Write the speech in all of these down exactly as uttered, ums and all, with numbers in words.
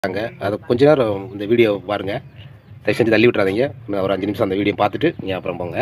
அங்க அத கொஞ்ச நேரம் இந்த வீடியோ பாருங்க. தயவு செஞ்சு தள்ளி விட்டுறாதீங்க. நான் ஒரு அஞ்சு நிமிஷம் அந்த வீடியோ பார்த்துட்டு நீங்க அப்புறம் போங்க.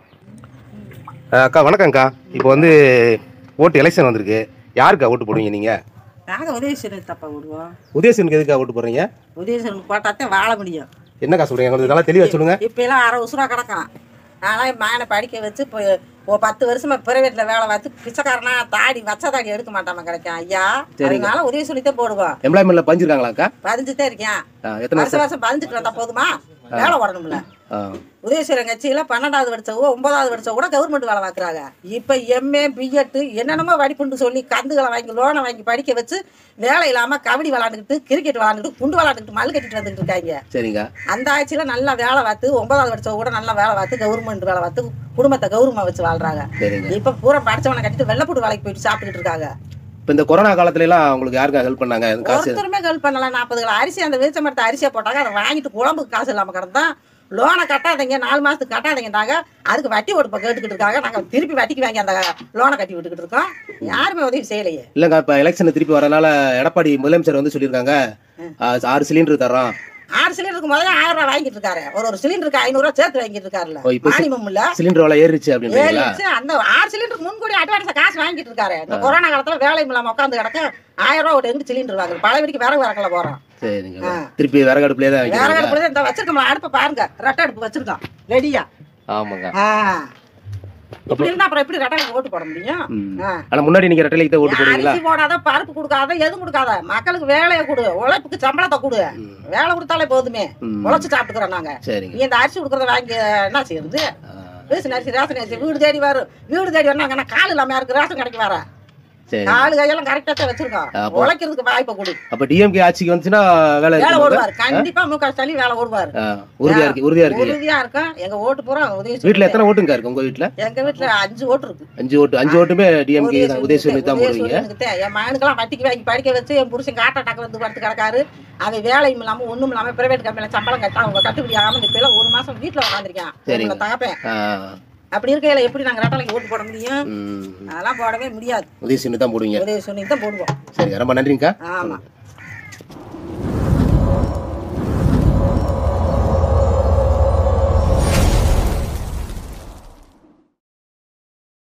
அக்கா வணக்கம்க்கா. இப்போ வந்து ஓட்டு எலெக்ஷன் வந்திருக்கு. யாருக்கா ஓட்டு போடுவீங்க நீங்க? நாங்க உதயசூரன் தப்பா விடுவோம். உதயசூரனுக்கு எதுக்கா ஓட்டு போடுறீங்க? உதயசூரனுக்கு போட்டாத்தான் வாழ முடியும். என்னக்கா சொல்றீங்க? கொஞ்சம் நல்லா தெளிவா சொல்லுங்க. இப்ப எல்லாம் அரை உசுரா கிடக்கும். நான்லாம் என் மகனை படிக்க வச்சு இப்போ ஒரு பத்து வருஷமா பிரைவேட்ல வேலை பார்த்து பிச்சைக்காரனா தாடி வச்ச தாடி எடுக்க மாட்டாம கிடைக்கும் ஐயா. அதனால உதவி சொல்லித்தான் போடுவோம். எம்ப்ளாய்மெண்ட்ல பதிஞ்சிருக்காங்களாக்கா? பதிஞ்சுட்டே இருக்கேன். எத்தனை வருஷம் வருஷம் பதிஞ்சுட்டு வந்தா போதுமா? வேலை ஓடணும்ல. உதயசூரன் கட்சியில பன்னெண்டாவது படிச்சவோ ஒன்பதாவது படிச்சவோ கூட கவர்மெண்ட் வேலை பார்க்குறாங்க. இப்ப எம்ஏ பிஎட் என்னென்னமோ வடிப்புண்டு சொல்லி கந்துகளை வாங்கி லோனை வாங்கி படிக்க வச்சு வேலை இல்லாம கபடி விளாண்டுக்கிட்டு கிரிக்கெட் விளாண்டுக்கிட்டு குண்டு விளாண்டுக்கிட்டு மல் கட்டிட்டு வந்துட்டு இருக்காங்க. சரிங்க. அந்த ஆட்சியில நல்லா வேலை பார்த்து ஒன்பதாவது படிச்சவங்க கூட நல்லா வேலை பார்த்து கவர்மெண்ட் வேலை பார்த்து குடும்பத்தை கௌரவமா வச்சு வாழ்றாங்க. இப்ப பூரா படிச்சவனை கட்டிட்டு வெள்ளப்பூடு வேலைக்கு போயிட்டு சாப்பிட்டுக்கிட்டு இருக்காங்க. இப்போ இந்த கொரோனா காலத்துல எல்லாம் உங்களுக்கு யாருக்கா ஹெல்ப் பண்ணாங்க? ஒருத்தருமே ஹெல்ப் பண்ணல. நாற்பது கிலோ அரிசி அந்த வீச்ச மரத்தை அரிசியை போட்டாங்க. அதை வாங்கிட்டு குழம்புக்கு காசு இல்லாம கிடந்தா லோனை கட்டாதீங்க நாலு மாசத்துக்கு கட்டாதீங்கட்டாங்க. அதுக்கு வட்டி ஓட்டு கேட்டுக்கிட்டு இருக்காங்க. நாங்க திருப்பி வட்டிக்கு வாங்கி அந்த லோனை கட்டி விட்டுக்கிட்டு இருக்கோம். யாருமே உதவி செய்யலையே. இல்லைங்க. இப்போ எலெக்ஷன் திருப்பி வரனால எடப்பாடி முதலமைச்சர் வந்து சொல்லியிருக்காங்க ஆறு சிலிண்டர் தரோம். ஆறு சிலிண்டருக்கு முதல்ல ஆயிரம் ரூபாய் வாங்கிட்டு இருக்காரு. ஒரு ஒரு சிலிண்டருக்கு ஐநூறு ரூபாய் சேர்த்து வாங்கிட்டு இருக்காருல்ல. மானியம் இல்ல சிலிண்டர் விலை ஏறிச்சு அப்படின்னு அந்த ஆறு சிலிண்டருக்கு முன்கூடி அட்வான்ஸ் காசு வாங்கிட்டு இருக்காரு. இந்த கொரோனா காலத்துல வேலை இல்லாம உட்காந்து கிடக்க ஆயிரம் ரூபாய் ஒரு எங்க சிலிண்டர் வாங்குது. பழைய வீட்டுக்கு விறகு வரக்கல போறோம். சரிங்க. திருப்பி விறகு அடுப்புலயே தான் விறகு அடுப்புல இந்த வச்சிருக்கோம். அடுப்பை பாருங்க. ரெட்டை அடுப்பு வச்சிருக்கோம் ரெடியா. ஆமாங்க. இப்படி இருந்தா அப்புறம் எப்படி ரெட்டை ஓட்டு போட முடியும்? ஆனா முன்னாடி நீங்க ரெட்டைலைக்கு தான் ஓட்டு போடுவீங்களா? அரிசி போடாத பருப்பு கொடுக்காத எதுவும் கொடுக்காத மக்களுக்கு வேலையை கொடு உழைப்புக்கு சம்பளத்தை கொடு. வேலை கொடுத்தாலே போதுமே உழைச்சு சாப்பிட்டுக்கிறோம் நாங்க. நீ இந்த அரிசி கொடுக்கறத வாங்கி என்ன செய்யறது? ரேஷன் அரிசி ரேஷன் அரிசி வீடு தேடி வரும். வீடு தேடி வரணும். கால் இல்லாம இருக்கு ரேஷன் கடைக்கு வர காலு கையெல்லாம் கரெக்டா தான் வச்சிருக்கோம். உழைக்கிறதுக்கு வாய்ப்பை கொடு. அப்ப டிஎம்கே ஆட்சிக்கு வந்துச்சுன்னா வேலை வேலை ஓடுவார். கண்டிப்பா முக ஸ்டாலின் வேலை ஓடுவார். உறுதியா இருக்கு. உறுதியா இருக்கு. உறுதியா இருக்கும். எங்க ஓட்டு பூரா உதவி. வீட்டுல எத்தனை ஓட்டுங்க இருக்கு உங்க வீட்டுல? எங்க வீட்டுல அஞ்சு ஓட்டு இருக்கு. அஞ்சு ஓட்டு அஞ்சு ஓட்டுமே டிஎம்கே உதயசூரனுக்கு தான் போடுவீங்க. என் மகனுக்கெல்லாம் வட்டிக்கு வாங்கி படிக்க வச்சு என் புருஷன் காட்ட டாக்க வந்து படுத்து கிடக்காரு. அவன் வேலையும் இல்லாம ஒண்ணும் இல்லாம பிரைவேட் கம்பெனில சம்பளம் கட்டா அவங்க கட்டுப்படி ஆகாம இப்ப எல்லாம் ஒரு மாசம் வீட்டுல உட்காந்துருக்கேன். தகப்பேன் அப்படி இருக்கையில எப்படி நாங்க ரெட்டலைக்கு ஓட்டு போட முடியும்? அதெல்லாம் போடவே முடியாது. உதயசூரனுக்கு தான் போடுவீங்க. உதயசூரனுக்கு தான் போடுவோம். சரி ரொம்ப நன்றிங்கக்கா. ஆமா.